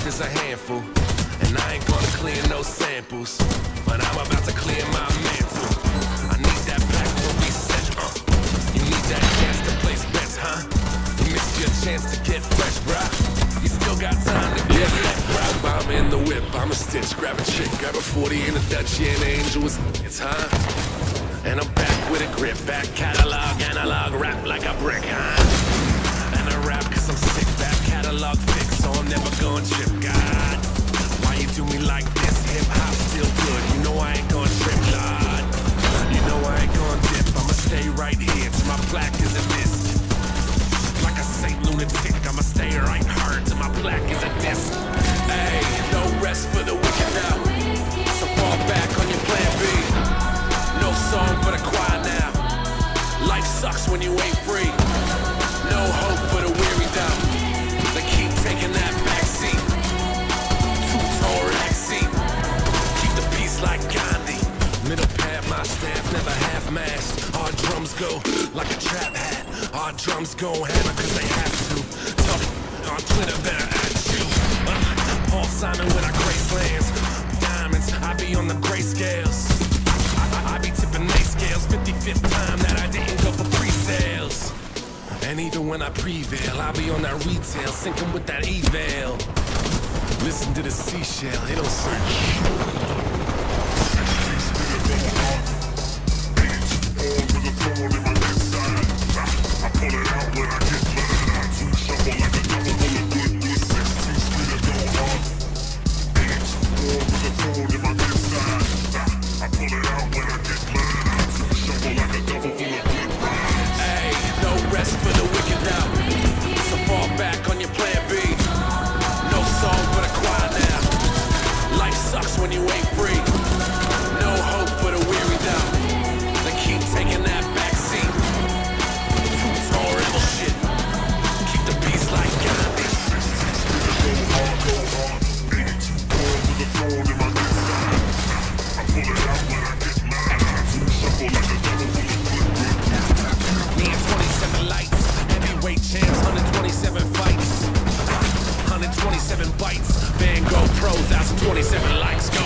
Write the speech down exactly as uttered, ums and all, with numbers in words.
life is a handful, and I ain't gonna clear no samples, but I'm about to clear my mantle. I need that pack to reset, uh. You need that chance to place bets, huh? You missed your chance to get fresh, bruh. You still got time to get that, bruh. I'm in the whip, I'm a stitch, grab a chick, grab a forty and a Dutch, yeah, an angel is it's, huh? And I'm back with a grip, back catalog, analog, rap like a brick, huh? And I rap cause I'm sick, back catalog fix, so I'm never gonna trip, God. Why you do me like this? Hip hop still good, you know I ain't gonna trip, Lord. You know I ain't gonna dip, I'ma stay right here till my plaque is a disc. Like a Saint lunatic, I'ma stay right hard till my plaque is a disc. Hey, no rest for the wicked now, so fall back on your plan B. No song for the choir now. Life sucks when you ain't free. No hope for the weary down. They keep taking that backseat. Two-tone backseat. Keep the peace like Gandhi. Middle path, my staff never half-mast. Our drums go like a trap hat. Our drums go hammer cause they have to. Talk on Twitter better at you. Uh, Paul Simon with our Gracelands. Diamonds, I be on the grayscales. I be tipping late scales, fifty-fifth time that I didn't go for pre-sales. And even when I prevail, I'll be on that retail, sinking with that eval. Listen to the seashell, it don't search. I pull it out when I get blooded out. Two shuffle like a double full of good, good. sixteen speed of go hard. eight four with a thorn in my inside. I pull it out when I get blooded out. Two shuffle like a double full of good. Hey, no rest for the wicked now. So fall back on your plan B. No song for the choir now. Life sucks when you ain't free. No hope for the weary down. They keep taking that backseat. Two-tone rebel shit. Keep the peace like Gandhi. Go hard, go hard. eighty-two born with a thorn in my inside. I pull it out when I get mad. Two shuffle like a double full of good, good, good. Me and twenty-seven lights. Heavyweight champs, one hundred twenty-seven fights. one hundred twenty-seven bites. Van Gogh Pro, one thousand twenty-seven likes. Go.